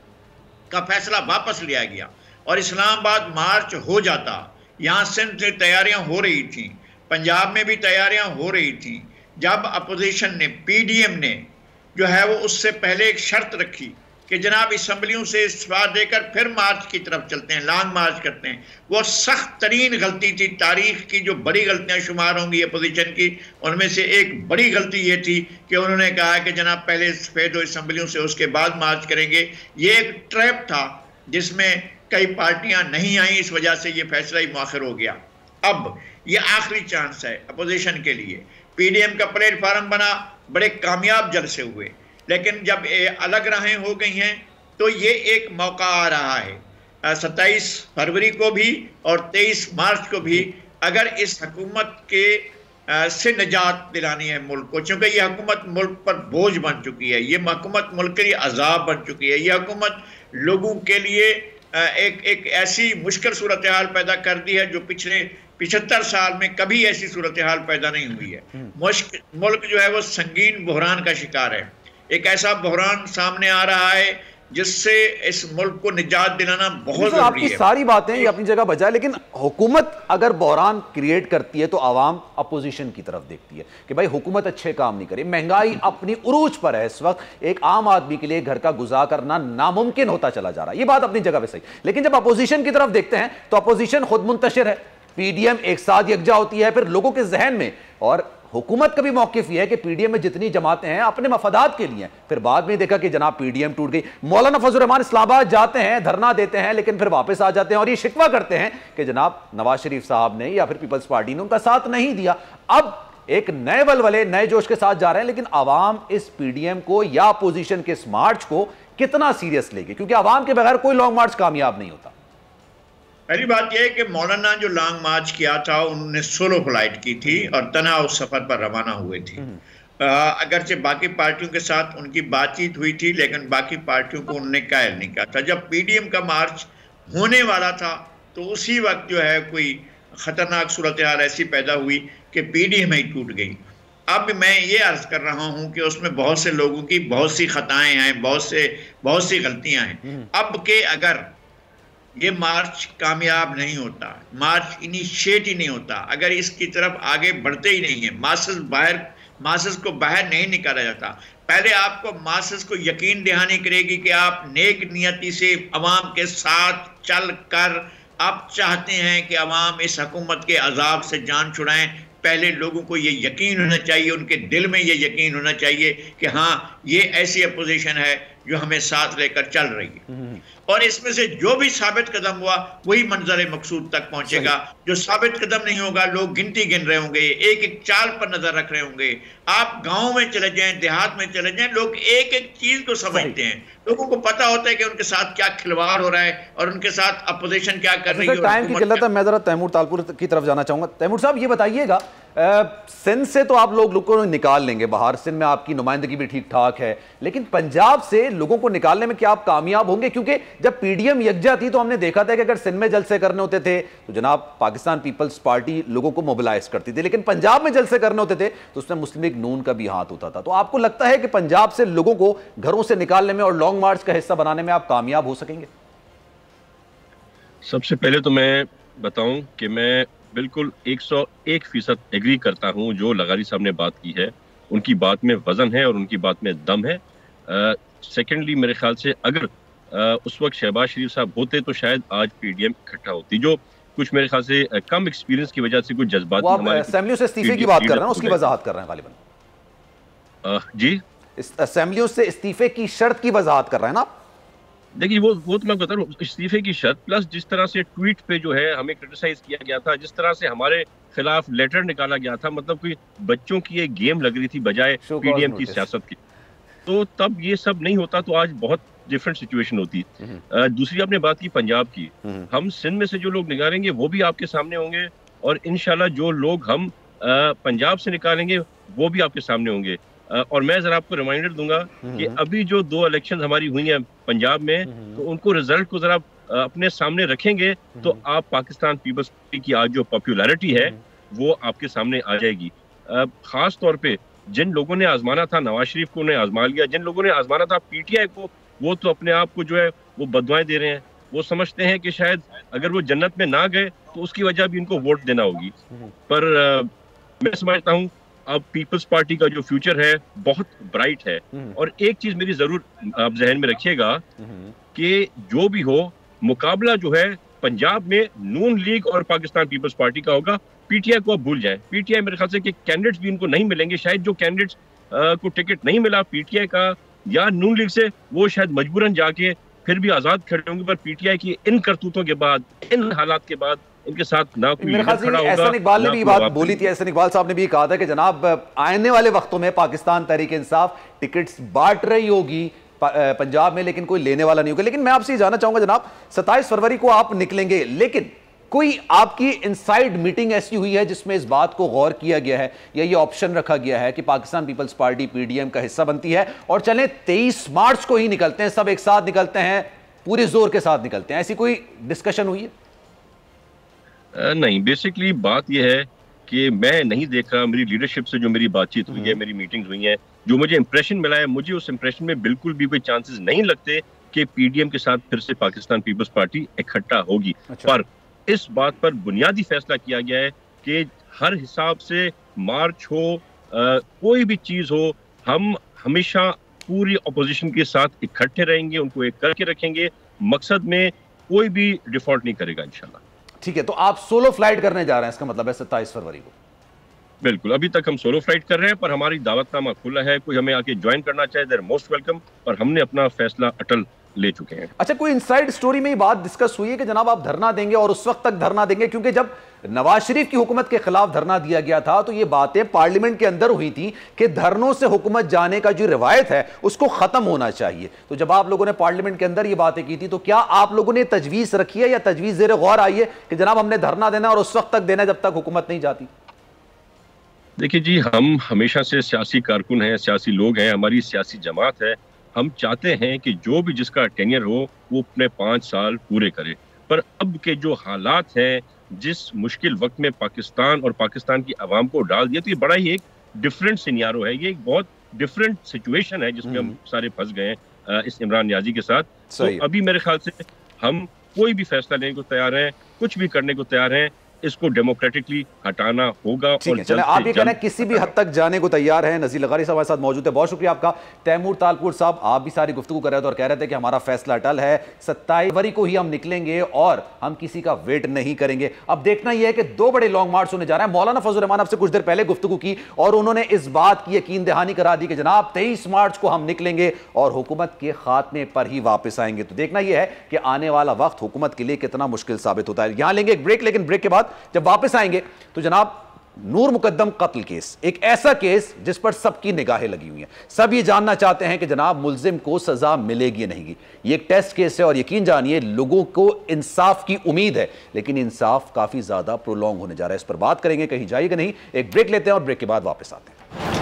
का फैसला वापस लिया गया और इस्लामाबाद मार्च हो जाता, यहाँ सिंध से तैयारियां हो रही थी, पंजाब में भी तैयारियां हो रही थी। जब अपोजिशन ने, पीडीएम ने जो है वो उससे पहले एक शर्त रखी कि जनाब असम्बलियों से इस्तीफा देकर फिर मार्च की तरफ चलते हैं, लॉन्ग मार्च करते हैं, वो सख्त तरीन गलती थी। तारीख की जो बड़ी गलतियां शुमार होंगी अपोजिशन की, उनमें से एक बड़ी गलती ये थी कि उन्होंने कहा कि जनाब पहले इस्तीफे दो असम्बलियों से, उसके बाद मार्च करेंगे। ये एक ट्रैप था जिसमें कई पार्टियां नहीं आई, इस वजह से ये फैसला ही मुअख्खर हो गया। अब ये आखिरी चांस है अपोजिशन के लिए। पीडीएम का प्लेटफार्म बना, बड़े कामयाब जलसे हुए, लेकिन जब अलग राहें हो गई हैं तो ये एक मौका आ रहा है 27 फरवरी को भी और 23 मार्च को भी, अगर इस हुकूमत के से निजात दिलानी है मुल्क को, क्योंकि ये हुकूमत मुल्क पर बोझ बन चुकी है, ये हुकूमत मुल्क के लिए अजाब बन चुकी है, ये हुकूमत लोगों के लिए एक ऐसी मुश्किल सूरत हाल पैदा कर दी है जो पिछले 75 साल में कभी ऐसी सूरत हाल पैदा नहीं हुई है। मुल्क जो है वो संगीन बहरान का शिकार है। एक ऐसा बहरान सामने आ रहा है जिससे इस मुल्क को निजात दिलाना बहुत तो आपकी जरूरी है। सारी बातें ये अपनी जगह बजाय, लेकिन हुकूमत अगर बहरान क्रिएट करती है तो आवाम अपोजिशन की तरफ देखती है कि भाई हुकूमत अच्छे काम नहीं करे, महंगाई अपनी उरूज पर है इस वक्त, एक आम आदमी के लिए घर का गुजार करना नामुमकिन होता चला जा रहा है। ये बात अपनी जगह पे सही, लेकिन जब अपोजिशन की तरफ देखते हैं तो अपोजिशन खुद मुंतशिर है, पीडीएम एक साथ यकजा होती है, फिर लोगों के जहन में, और हुकूमत का भी मौकिफ यह है कि पीडीएम में जितनी जमातें हैं अपने मफादात के लिए, फिर बाद में देखा कि जनाब पीडीएम टूट गई। मौलाना फजल रहमान इस्लामाबाद जाते हैं, धरना देते हैं, लेकिन फिर वापस आ जाते हैं और ये शिकवा करते हैं कि जनाब नवाज शरीफ साहब ने या फिर पीपल्स पार्टी ने उनका साथ नहीं दिया। अब एक नए वलवले नए जोश के साथ जा रहे हैं, लेकिन आवाम इस पीडीएम को या अपोजिशन के इस मार्च को कितना सीरियस लेगी, क्योंकि आवाम के बगैर कोई लॉन्ग मार्च कामयाब नहीं होता। पहली बात यह है कि मौलाना जो लॉन्ग मार्च किया था उन्होंने सोलो फ्लाइट की थी और तना उस सफर पर रवाना हुए थे। अगरचे बाकी पार्टियों के साथ उनकी बातचीत हुई थी, लेकिन बाकी पार्टियों को उन्होंने कायल नहीं किया था। जब पीडीएम का मार्च होने वाला था तो उसी वक्त जो है कोई खतरनाक सूरत हाल ऐसी पैदा हुई कि पीडीएम ही टूट गई। अब मैं ये अर्ज कर रहा हूं कि उसमें बहुत से लोगों की बहुत सी खताएं हैं, बहुत सी गलतियां हैं। अब के अगर ये मार्च कामयाब नहीं होता, मार्च इनिशिएट ही नहीं होता, अगर इसकी तरफ आगे बढ़ते ही नहीं है, मासेस को बाहर नहीं निकाला जाता, पहले आपको मासेस को यकीन दहानी करेगी कि आप नेक नियति से अवाम के साथ चल कर आप चाहते हैं कि अवाम इस हुकूमत के अजाब से जान छुड़ाएं। पहले लोगों को ये यकीन होना चाहिए, उनके दिल में ये यकीन होना चाहिए कि हाँ ये ऐसी अपोजिशन है जो हमें साथ लेकर चल रही है, और इसमें से जो भी साबित कदम हुआ वही मंजर मकसूद तक पहुंचेगा। जो साबित कदम नहीं होगा, लोग गिनती गिन रहे होंगे, एक एक चाल पर नजर रख रहे होंगे। आप गांव में चले जाएं, देहात में चले जाएं, लोग एक एक चीज को समझते हैं, लोगों को पता होता है कि उनके साथ क्या खिलवाड़ हो रहा है और उनके साथ अपोजिशन क्या कर रही है। टाइम की किल्लत है, मैं जरा तैमूर तालपुर की तरफ जाना चाहूंगा। तैमूर साहब ये बताइएगा, सिंध से तो आप लोगों को निकाल लेंगे बाहर, सिंध में आपकी नुमाइंदगी भी ठीक ठाक है, लेकिन पंजाब से लोगों को निकालने में क्या आप कामयाब होंगे? क्योंकि जब पीडीएम यकजा थी तो हमने देखा था कि अगर सिंध में जलसे करने होते थे तो जनाब पाकिस्तान पीपल्स पार्टी लोगों को मोबिलाइज करती थी, लेकिन पंजाब में जलसे करने होते थे तो उसमें मुस्लिम लीग नून का भी हाथ होता था। तो आपको लगता है कि पंजाब से लोगों को घरों से निकालने में और लॉन्ग मार्च का हिस्सा बनाने में आप कामयाब हो सकेंगे? सबसे पहले तो मैं बताऊं कि मैं बिल्कुल 101% एग्री करता हूं जो लगारी साहब ने बात की है, उनकी बात में वजन है और उनकी बात में दम है। सेकेंडली मेरे ख्याल से अगर उस वक्त शहबाज शरीफ साहब होते तो शायद आज पीडीएम इकट्ठा होती। जो कुछ मेरे ख्याल से कम एक्सपीरियंस की वजह से कुछ जज्बात असेंबलियों से इस्तीफे की बात कर रहे हैं, उसकी वजाहत कर रहे हैं गालिबन जी, असेंबलियों से इस्तीफे की शर्त की वजाहत कर रहे हैं ना? देखिए वो तो मैं बता रहा हूँ, इस्तीफे की शर्त प्लस जिस तरह से ट्वीट पे जो है हमें क्रिटिसाइज किया गया था, जिस तरह से हमारे खिलाफ लेटर निकाला गया था, मतलब कोई बच्चों की एक गेम लग रही थी बजाय पीडीएम की सियासत की। तो तब ये सब नहीं होता तो आज बहुत डिफरेंट सिचुएशन होती। दूसरी आपने बात की पंजाब की, हम सिंध में से जो लोग निकालेंगे वो भी आपके सामने होंगे, और इंशाल्लाह जो लोग हम पंजाब से निकालेंगे वो भी आपके सामने होंगे। और मैं जरा आपको रिमाइंडर दूंगा कि अभी जो 2 इलेक्शन हमारी हुई हैं पंजाब में, तो उनको रिजल्ट को जरा अपने सामने रखेंगे तो आप पाकिस्तान पीपल्स पार्टी की आज जो पॉपुलैरिटी है वो आपके सामने आ जाएगी। खास तौर पे जिन लोगों ने आजमाना था, नवाज शरीफ को उन्हें आजमा लिया, जिन लोगों ने आजमाना था पीटीआई को, वो तो अपने आप को जो है वो बददुआएं दे रहे हैं। वो समझते हैं कि शायद अगर वो जन्नत में ना गए तो उसकी वजह भी इनको वोट देना होगी। पर मैं समझता हूँ अब पीपल्स पार्टी का जो फ्यूचर है बहुत ब्राइट है। और एक चीज मेरी जरूर आप जहन में रखिएगा कि जो भी हो मुकाबला जो है पंजाब में नून लीग और पाकिस्तान पीपल्स पार्टी का होगा। पीटीआई को अब भूल जाएं। पीटीआई मेरे ख्याल से कि कैंडिडेट्स भी इनको नहीं मिलेंगे, शायद जो कैंडिडेट्स को टिकट नहीं मिला पीटीआई का या नून लीग से, वो शायद मजबूरन जाके फिर भी आजाद खड़े होंगे। पर पीटीआई की इन करतूतों के बाद, इन हालात के बाद इनके साथ ना कोई मेरे ख्याल से एहसन इकबाल ने भी बात बोली थी। एहसन इकबाल साहब ने भी कहा था कि जनाब आने वाले वक्तों में पाकिस्तान तहरीक इंसाफ टिकट्स बांट रही होगी पंजाब में, लेकिन कोई लेने वाला नहीं होगा। लेकिन मैं आपसे जानना चाहूंगा जनाब, 27 फरवरी को आप निकलेंगे, लेकिन कोई आपकी इनसाइड मीटिंग ऐसी हुई है जिसमें इस बात को गौर किया गया है या ये ऑप्शन रखा गया है कि पाकिस्तान पीपल्स पार्टी पीडीएम का हिस्सा बनती है और चलें 23 मार्च को ही निकलते हैं, सब एक साथ निकलते हैं, पूरे जोर के साथ निकलते हैं? ऐसी कोई डिस्कशन हुई है? नहीं, बेसिकली बात यह है कि मैं नहीं देख रहा, मेरी लीडरशिप से जो मेरी बातचीत हुई है, मेरी मीटिंग्स हुई हैं, जो मुझे इंप्रेशन मिला है, मुझे उस इंप्रेशन में बिल्कुल भी कोई चांसेस नहीं लगते कि पीडीएम के साथ फिर से पाकिस्तान पीपल्स पार्टी इकट्ठा होगी। अच्छा। पर इस बात पर बुनियादी फैसला किया गया है कि हर हिसाब से मार्च हो, कोई भी चीज हो, हम हमेशा पूरी अपोजिशन के साथ इकट्ठे रहेंगे, उनको एक करके रखेंगे, मकसद में कोई भी डिफॉल्ट नहीं करेगा इंशाल्लाह। ठीक है, तो आप सोलो फ्लाइट करने जा रहे हैं, इसका मतलब है 27 फरवरी को? बिल्कुल, अभी तक हम सोलो फ्लाइट कर रहे हैं, पर हमारी दावतनामा खुला है, कोई हमें आके ज्वाइन करना चाहे देयर मोस्ट वेलकम, पर हमने अपना फैसला अटल ले चुके हैं। अच्छा, कोई इनसाइड स्टोरी में ये बात डिस्कस हुई है कि जनाब आप धरना देंगे और उस वक्त तक धरना देंगे? क्योंकि जब नवाज शरीफ की हुकूमत के खिलाफ धरना दिया गया था तो ये बातें पार्लियामेंट के अंदर हुई थी कि धरनों से हुकूमत जाने का जो रिवायत है उसको खत्म होना चाहिए। तो जब आप लोगों ने पार्लियामेंट के अंदर ये बातें की थी तो क्या आप लोगों ने तजवीज रखी है या तजवीज ज़ेर गौर आई है कि जनाब हमने धरना देना और उस वक्त तक देना जब तक हुकूमत नहीं जाती? देखिए जी, हम हमेशा से सियासी कारकुन हैं, सियासी लोग हैं, हमारी सियासी जमात है। हम चाहते हैं कि जो भी जिसका टेन्योर हो वो अपने 5 साल पूरे करे। पर अब के जो हालात हैं, जिस मुश्किल वक्त में पाकिस्तान और पाकिस्तान की आवाम को डाल दिया, तो ये बड़ा ही एक डिफरेंट सिनेरियो है, ये एक बहुत डिफरेंट सिचुएशन है जिसमें हम सारे फंस गए हैं इस इमरान नियाजी के साथ। तो अभी मेरे ख्याल से हम कोई भी फैसला लेने को तैयार हैं, कुछ भी करने को तैयार हैं, इसको डेमोक्रेटिकली हटाना होगा। ठीक है, चले, आप ये कहना किसी भी हद तक जाने को तैयार है। नज़ीर लगारी साहब हमारे साथ मौजूद है, बहुत शुक्रिया आपका। तैमूर तालपुर साहब, आप भी सारी गुफ्तगू कर रहे थे और कह रहे थे कि हमारा फैसला अटल है, 27 फरवरी को ही हम निकलेंगे और हम किसी का वेट नहीं करेंगे। अब देखना यह है कि 2 बड़े लॉन्ग मार्च होने जा रहे हैं। मौलाना फजल रहमान आपसे कुछ देर पहले गुफ्तगू की और उन्होंने इस बात की यकीन दहानी करा दी कि जनाब 23 मार्च को हम निकलेंगे और हुकूमत के खात्मे पर ही वापस आएंगे। तो देखना यह है कि आने वाला वक्त हुकूमत के लिए कितना मुश्किल साबित होता है। यहां लेंगे एक ब्रेक, लेकिन ब्रेक के बाद जब वापस आएंगे तो जनाब नूर मुकद्दम कत्ल केस, एक ऐसा केस जिस पर सबकी निगाहें लगी हुई हैं। सब ये जानना चाहते हैं कि जनाब मुल्जिम को सजा मिलेगी या नहीं। ये एक टेस्ट केस है और यकीन जानिए लोगों को इंसाफ की उम्मीद है, लेकिन इंसाफ काफी ज्यादा प्रोलॉन्ग होने जा रहा है। इस पर बात करेंगे, कहीं जाइएगा नहीं। एक ब्रेक लेते हैं और ब्रेक के बाद वापस आते हैं।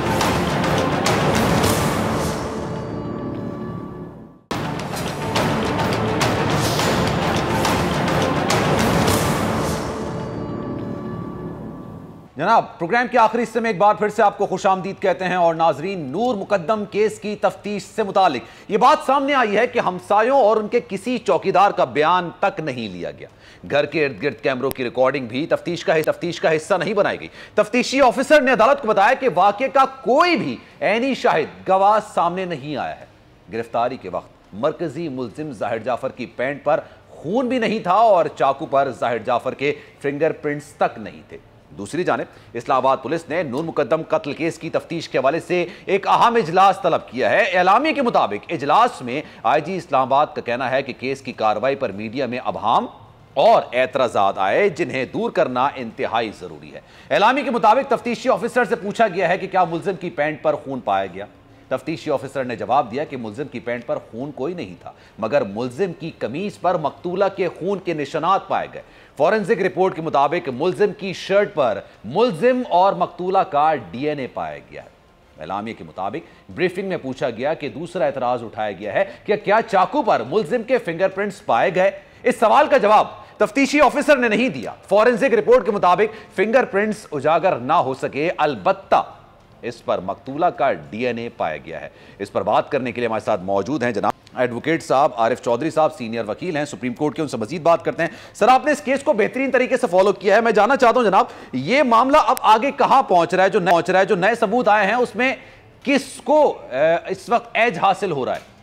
जनाब, प्रोग्राम के आखिरी हिस्से में एक बार फिर से आपको खुशामदीद कहते हैं और नाजरीन, नूर मुकद्दम केस की तफ्तीश से मुतालिक ये बात सामने आई है कि हमसायों और उनके किसी चौकीदार का बयान तक नहीं लिया गया। घर के इर्द गिर्द कैमरों की रिकॉर्डिंग भी तफ्तीश का हिस्सा नहीं बनाई गई। तफ्तीशी ऑफिसर ने अदालत को बताया कि वाकये का कोई भी ऐनी शाहिद गवाह सामने नहीं आया है। गिरफ्तारी के वक्त मरकजी मुल्जिम जाहिर जाफर की पैंट पर खून भी नहीं था और चाकू पर जाहिर जाफर के फिंगरप्रिंट्स तक नहीं थे। दूसरी जानिब इस्लामाबाद पुलिस ने नूर मुकद्दम कत्ल केस की तफ्तीश के हवाले से एक अहम इजलास तलब किया है। एलामी के मुताबिक इजलास में आईजी इस्लामाबाद का कहना है कि केस की कार्रवाई पर मीडिया में अबहाम और एतराजात आए जिन्हें दूर करना इंतहाई जरूरी है। एलामी के मुताबिक तफ्तीशी ऑफिसर से पूछा गया है कि क्या मुल्जिम की पैंट पर खून पाया गया। तफ्तीशी ऑफिसर ने जवाब दिया कि मुल्जिम की पैंट पर खून कोई नहीं था, मगर मुल्जिम की कमीज पर मकतूला के खून के निशानात पाए गए। फॉरेंसिक रिपोर्ट के मुताबिक मुल्जिम की शर्ट पर मुल्जिम और मकतूला का डीएनए पाया गया है। एलामिया के मुताबिक ब्रीफिंग में पूछा गया कि दूसरा एतराज उठाया गया है कि क्या चाकू पर मुल्जिम के फिंगरप्रिंट्स पाए गए। इस सवाल का जवाब तफ्तीशी ऑफिसर ने नहीं दिया। फॉरेंसिक रिपोर्ट के मुताबिक फिंगरप्रिंट्स उजागर ना हो सके, अलबत्ता इस पर मकतूला का डीएनए पाया गया है। इस पर बात करने के लिए हमारे साथ मौजूद हैं जनाब एडवोकेट साहब आरिफ चौधरी साहब, सीनियर वकील हैं सुप्रीम कोर्ट के। उनसे मजीद बात करते हैं। सर, आपने इस केस को बेहतरीन तरीके से फॉलो किया है। मैं जानना चाहता हूं जनाब, ये मामला अब आगे कहां पहुंच रहा है? जो नए सबूत आए हैं उसमें किसको इस वक्त एज हासिल हो रहा है?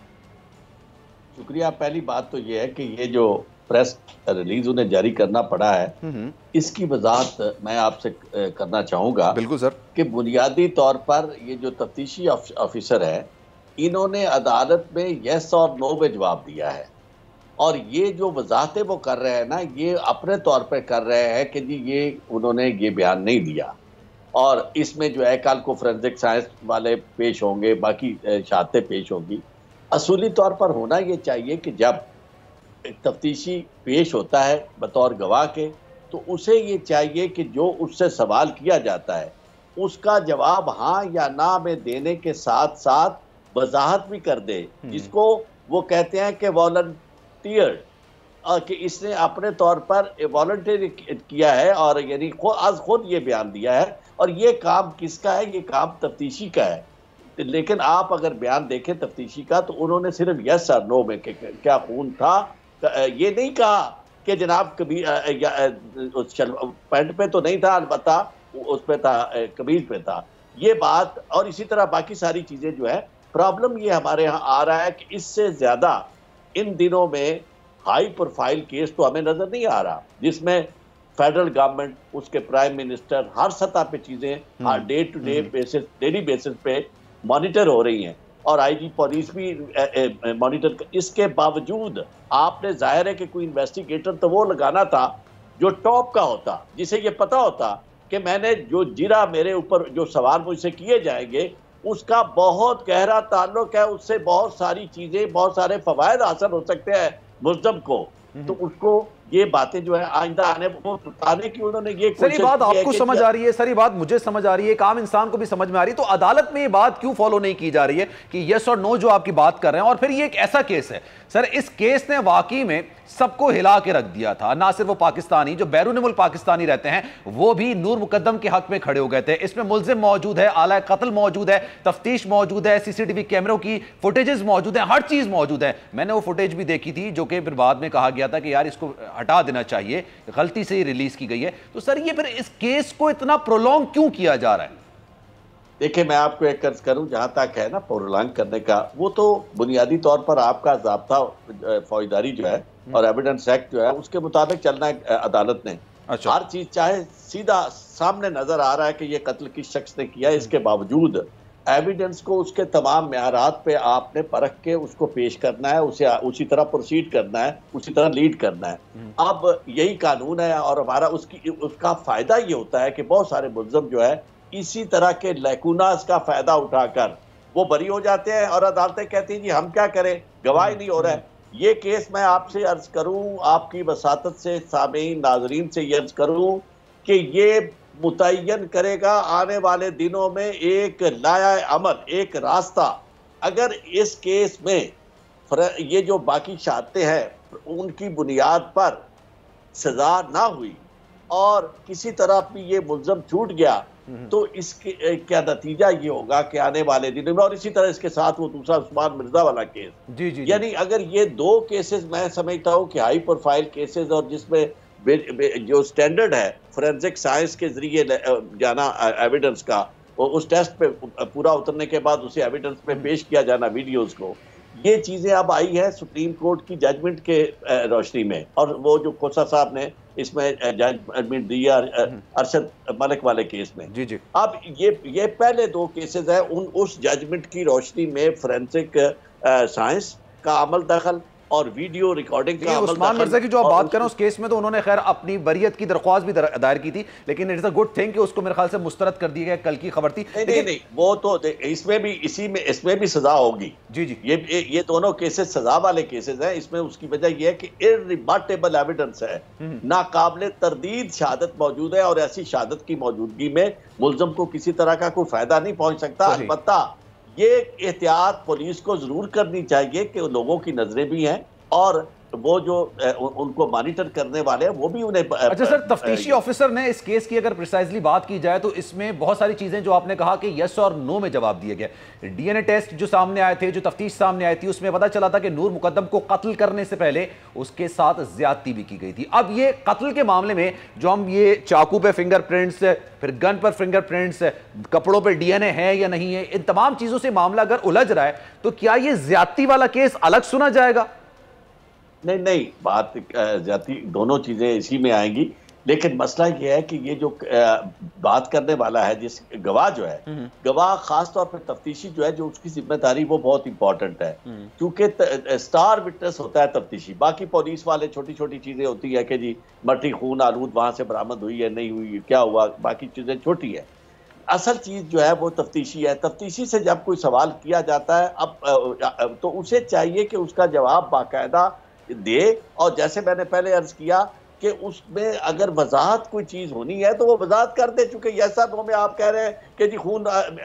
शुक्रिया। पहली बात तो यह है कि ये जो प्रेस रिलीज उन्हें जारी करना पड़ा है, इसकी वजाहत मैं आपसे करना चाहूंगा। बिल्कुल सर। कि बुनियादी तौर पर ये जो तफ्तीशी ऑफिसर है, इन्होंने अदालत में यस और नो में जवाब दिया है और ये जो वजाहतें वो कर रहे हैं ना, ये अपने तौर पर कर रहे हैं कि जी ये उन्होंने ये बयान नहीं दिया और इसमें जो है कल को फोरेंसिक साइंस वाले पेश होंगे, बाकी शहादतें पेश होंगी। असूली तौर पर होना ये चाहिए कि जब तफ्तीशी पेश होता है बतौर गवाह के, तो उसे ये चाहिए कि जो उससे सवाल किया जाता है उसका जवाब हाँ या ना में देने के साथ साथ वजाहत भी कर दे, जिसको वो कहते हैं कि वॉलंटियर, कि इसने अपने तौर पर वॉलंटियर किया है और यानी खुद ये बयान दिया है। और ये काम किसका है? ये काम तफ्तीशी का है। लेकिन आप अगर बयान देखें तफ्तीशी का तो उन्होंने सिर्फ यस और नो में क्या खून था, ये नहीं कहा कि जनाब कभी पैंट पे तो नहीं था, अलबत्ता उस पे था, कमीज पे था, ये बात। और इसी तरह बाकी सारी चीजें जो है, प्रॉब्लम ये हमारे यहाँ आ रहा है कि इससे ज्यादा इन दिनों में हाई प्रोफाइल केस तो हमें नजर नहीं आ रहा, जिसमें फेडरल गवर्नमेंट, उसके प्राइम मिनिस्टर, हर सतह पे चीजें day to day basis, daily basis पे मॉनिटर हो रही हैं, और आईजी पुलिस भी मॉनिटर। इसके बावजूद आपने, जाहिर है कि कोई इन्वेस्टिगेटर तो वो लगाना था जो टॉप का होता, जिसे ये पता होता कि मैंने जो जिरा मेरे ऊपर जो सवाल मुझसे किए जाएंगे उसका बहुत गहरा ताल्लुक है, उससे बहुत सारी चीजें, बहुत सारे फवायद हासिल हो सकते हैं मुल्ज़म को। तो उसको ये बातें जो है आइंदा आने वो बताने की उन्होंने ये सर, ये बात आपको समझ आ रही है, सर ये बात मुझे समझ आ रही है, एक आम इंसान को भी समझ में आ रही है, तो अदालत में ये बात क्यों फॉलो नहीं की जा रही है कि यस और नो जो आपकी बात कर रहे हैं? और फिर ये एक ऐसा केस है सर, इस केस ने वाकई में सबको हिला के रख दिया था, ना सिर्फ वो पाकिस्तानी, जो बैरून मुल्क पाकिस्तानी रहते हैं वो भी नूर मुकद्दम के हक में खड़े हो गए थे। इसमें मुल्जिम मौजूद है, आला कत्ल मौजूद है, तफ्तीश मौजूद है, सीसीटीवी कैमरों की फुटेजेस मौजूद है, हर चीज मौजूद है। मैंने वो फुटेज भी देखी थी जो कि फिर बाद में कहा गया था कि यार इसको हटा देना चाहिए, गलती से ही रिलीज की गई है। तो सर ये फिर इस केस को इतना प्रोलॉन्ग क्यों किया जा रहा है? देखिए, मैं आपको एक अर्ज करूं, जहां तक है ना प्रोलॉन्ग करने का, वो तो बुनियादी तौर पर आपका ज़ाब्ता फौजदारी जो है और एविडेंस एक्ट जो है उसके मुताबिक चलना है अदालत ने। अच्छा। हर चीज चाहे सीधा सामने नजर आ रहा है कि ये कत्ल किस शख्स ने किया, इसके बावजूद एविडेंस को उसके तमाम म्यारात पे आपने परख के उसको पेश करना है, उसे उसी तरह प्रोसीड करना है, उसी तरह लीड करना है। अब यही कानून है, और हमारा उसका फायदा ये होता है कि बहुत सारे मुल्ज़िम जो है इसी तरह के लैकुनास का फायदा उठाकर वो बरी हो जाते हैं, और अदालतें कहती हैं जी हम क्या करें, गवाही नहीं हो रहा है। ये केस मैं आपसे अर्ज करूं, आपकी वसातत से, सामीन नाजरीन से ये अर्ज करूं कि ये मुतय्यन करेगा आने वाले दिनों में एक लाया अमल, एक रास्ता। अगर इस केस में ये जो बाकी शहादतें हैं उनकी बुनियाद पर सजा ना हुई और किसी तरह भी ये मुल्ज़म छूट गया, तो इसके क्या नतीजा ये होगा कि आने वाले दिनों में, और इसी तरह इसके साथ वो दूसरा उस्मान मिर्जा वाला केस, जी, यानी अगर ये दो केसेस मैं समझता हूँ कि हाई प्रोफाइल केसेस, और जिसमें जो स्टैंडर्ड है फोरेंसिक साइंस के जरिए जाना एविडेंस का, उस टेस्ट पे पूरा उतरने के बाद उसे एविडेंस में पेश किया जाना वीडियोस को, ये चीजें अब आई है सुप्रीम कोर्ट की जजमेंट के रोशनी में। और वो जो खोसा साहब ने इसमें जजमेंट दिया अरशद मलिक वाले केस में, जी। अब ये पहले दो केसेस है, उस जजमेंट की रोशनी में फोरेंसिक साइंस का अमल दखल और वीडियो रिकॉर्डिंग का उस्मान मिर्जा की जो आप बात करें उस केस में तो उन्होंने खैर अपनी बरियत की दरख्वास्त भी दायर की थी, लेकिन इट्स अ गुड थिंग कि उसको मेरे ख्याल से मुस्तरद कर दिया गया, कल की खबर थी। नहीं, वो तो इसमें भी इसमें भी सजा होगी, जी। ये दोनों केसेस सजा वाले केसेस हैं। इसमें उसकी वजह यह है कि इररिबाटेबल एविडेंस है, नाकाबिले तरदीद शहादत मौजूद है, और ऐसी शहादत की मौजूदगी में मुल्ज़म को किसी तरह का कोई फायदा नहीं पहुंच सकता। अलबत्ता ये एहतियात पुलिस को जरूर करनी चाहिए कि लोगों की नजरें भी हैं, और वो जो उनको मॉनिटर करने वाले हैं वो भी उन्हें। अच्छा सर, तफ्तीशी ऑफिसर ने इस केस की अगर प्रिसाइजली बात की जाए तो इसमें बहुत सारी चीजें जो आपने कहा कि यस और नो में जवाब दिया गया। डीएनए टेस्ट जो सामने आए थे, जो तफ्तीश सामने आई थी, उसमें पता चला था कि नूर मुकद्दम को कत्ल करने से पहले उसके साथ ज्यादती भी की गई थी। अब ये कत्ल के मामले में जो हम ये चाकू पे फिंगरप्रिंट्स, फिर गन पर फिंगरप्रिंट्स, कपड़ों पर डीएनए है या नहीं है, इन तमाम चीजों से मामला अगर उलझ रहा है तो क्या ये ज्यादती वाला केस अलग सुना जाएगा? नहीं, बात जाती दोनों चीजें इसी में आएंगी, लेकिन मसला ये है कि ये जो बात करने वाला है, जिस गवाह जो है, गवाह खासतौर पर तफ्तीशी जो है, जो उसकी जिम्मेदारी वो बहुत इंपॉर्टेंट है, क्योंकि स्टार विटनेस होता है तफ्तीशी। बाकी पुलिस वाले छोटी छोटी चीजें होती है कि जी मट्टी खून आलूद वहां से बरामद हुई है, नहीं हुई, क्या हुआ, बाकी चीजें छोटी है। असल चीज जो है वो तफ्तीशी है। तफ्तीशी से जब कोई सवाल किया जाता है अब तो उसे चाहिए कि उसका जवाब बाकायदा दे, और जैसे मैंने पहले अर्ज किया कि उसमें अगर वजाहत कोई चीज होनी है तो वो वजाहत कर दे। चूंकि ऐसा तो में आप कह रहे हैं कि जी खून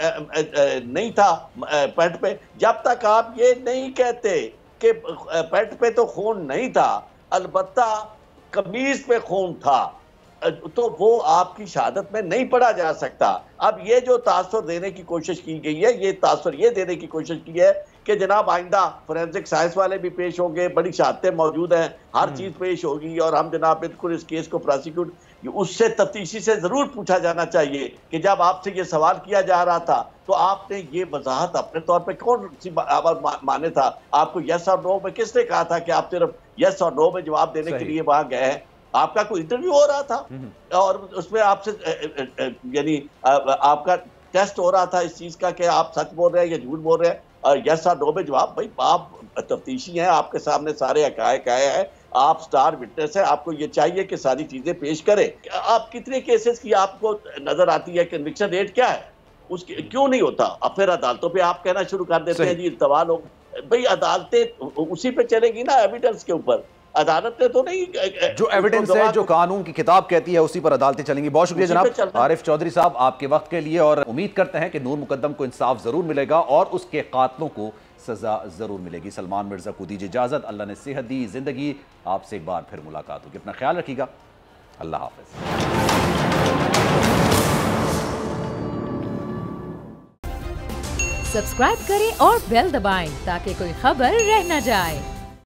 नहीं था पैंट पे, जब तक आप ये नहीं कहते कि पैंट पे तो खून नहीं था, अलबत्ता कमीज पे खून था, तो वो आपकी शहादत में नहीं पढ़ा जा सकता। अब ये जो तासुर देने की कोशिश की गई है, ये तासुर ये देने की कोशिश की है कि जनाब आइंदा फोरेंसिक साइंस वाले भी पेश होंगे, बड़ी शहादतें मौजूद हैं, हर चीज पेश होगी और हम जनाब बिल्कुल इस केस को प्रोसिक्यूट, उससे तफ्तीशी से जरूर पूछा जाना चाहिए कि जब आपसे ये सवाल किया जा रहा था तो आपने ये वजाहत अपने तौर पे कौन सी माने था? आपको यस और नो में किसने कहा था कि आप सिर्फ यस और नो में जवाब देने के लिए वहां गए हैं? आपका कोई इंटरव्यू हो रहा था और उसमें आपसे यानी आपका टेस्ट हो रहा था इस चीज का कि आप सच बोल रहे हैं या झूठ बोल रहे हैं, और यस और नो में जवाब। भाई आप तफ्तीशी हैं, आपके सामने सारे हकायक आए हैं, आप स्टार विटनेस है, आपको ये चाहिए कि सारी चीजें पेश करें। आप कितने केसेस की आपको नजर आती है, कन्विक्शन रेट क्या है उसके, क्यों नहीं होता? अब फिर अदालतों पे आप कहना शुरू कर देते हैं जी इल्तवा लोग, भाई अदालतें उसी पे चलेगी ना, एविडेंस के ऊपर। अदालतें तो नहीं, जो एविडेंस है, जो कानून की किताब कहती है उसी पर अदालतें चलेंगी। बहुत शुक्रिया जनाब आरिफ चौधरी साहब आपके वक्त के लिए, और उम्मीद करते हैं कि नूर मुकद्दम को इंसाफ जरूर मिलेगा और उसके कातलों को सजा जरूर मिलेगी। सलमान मिर्जा को दीजिए इजाजत, अल्लाह ने सेहत दी, जिंदगी। आपसे एक बार फिर मुलाकात होगी, अपना ख्याल रखिएगा, अल्लाह हाफिज। सब्सक्राइब करें और बेल दबाएं ताकि कोई खबर रह न जाए।